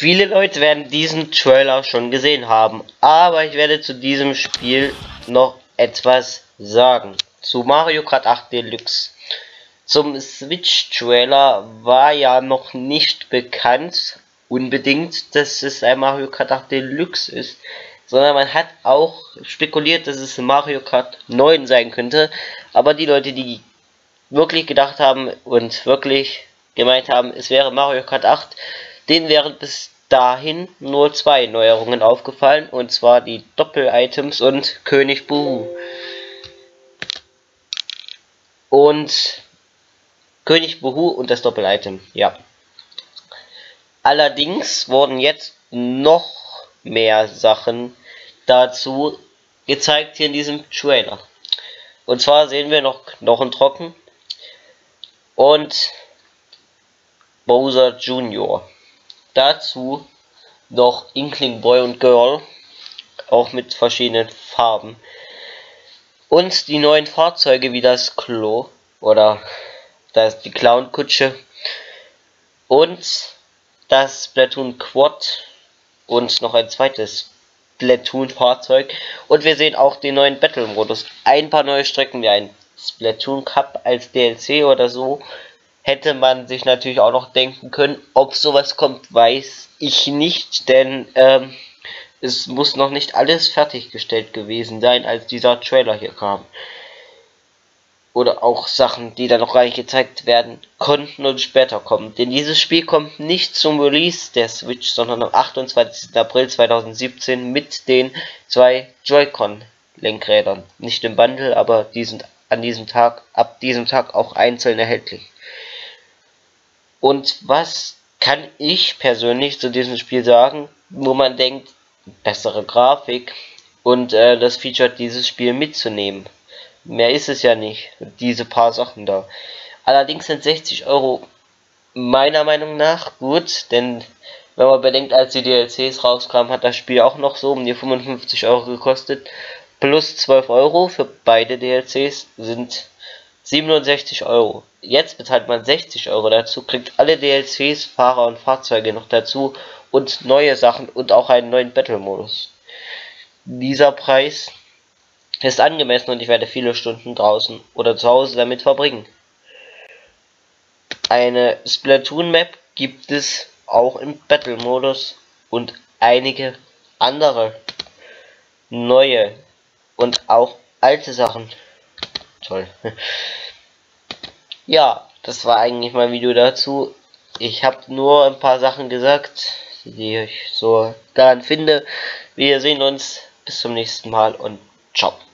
Viele Leute werden diesen Trailer schon gesehen haben, aber ich werde zu diesem Spiel noch etwas sagen. Zu Mario Kart 8 Deluxe. Zum Switch-Trailer war ja noch nicht bekannt, unbedingt, dass es ein Mario Kart 8 Deluxe ist, sondern man hat auch spekuliert, dass es Mario Kart 9 sein könnte, aber die Leute, die wirklich gedacht haben und wirklich gemeint haben, es wäre Mario Kart 8, denen wären bis dahin nur zwei Neuerungen aufgefallen, und zwar die Doppel-Items und König Boo. Und König Boo und das Doppel-Item, ja. Allerdings wurden jetzt noch mehr Sachen dazu gezeigt hier in diesem Trailer. Und zwar sehen wir noch Knochentrocken und Bowser Jr. Dazu noch Inkling Boy und Girl, auch mit verschiedenen Farben. Und die neuen Fahrzeuge wie das Klo oder die Clown-Kutsche und das Splatoon Quad und noch ein zweites Splatoon-Fahrzeug. Und wir sehen auch den neuen Battle-Modus. Ein paar neue Strecken wie ein Splatoon Cup als DLC oder so. Hätte man sich natürlich auch noch denken können. Ob sowas kommt, weiß ich nicht, denn es muss noch nicht alles fertiggestellt gewesen sein, als dieser Trailer hier kam. Oder auch Sachen, die da noch gar nicht gezeigt werden konnten und später kommen. Denn dieses Spiel kommt nicht zum Release der Switch, sondern am 28. April 2017 mit den zwei Joy-Con-Lenkrädern. Nicht im Bundle, aber die sind ab diesem Tag auch einzeln erhältlich. Und was kann ich persönlich zu diesem Spiel sagen, wo man denkt, bessere Grafik und das Feature dieses Spiel mitzunehmen? Mehr ist es ja nicht, diese paar Sachen da. Allerdings sind 60 Euro meiner Meinung nach gut, denn wenn man bedenkt, als die DLCs rauskamen, hat das Spiel auch noch so um die 55 Euro gekostet. Plus 12 Euro für beide DLCs sind 67 Euro. Jetzt bezahlt man 60 Euro dazu, kriegt alle DLCs, Fahrer und Fahrzeuge noch dazu und neue Sachen und auch einen neuen Battle-Modus. Dieser Preis ist angemessen und ich werde viele Stunden draußen oder zu Hause damit verbringen. Eine Splatoon-Map gibt es auch im Battle-Modus und einige andere neue und auch alte Sachen. Toll. Ja, das war eigentlich mein Video dazu. Ich habe nur ein paar Sachen gesagt, die ich so daran finde. Wir sehen uns. Bis zum nächsten Mal und ciao.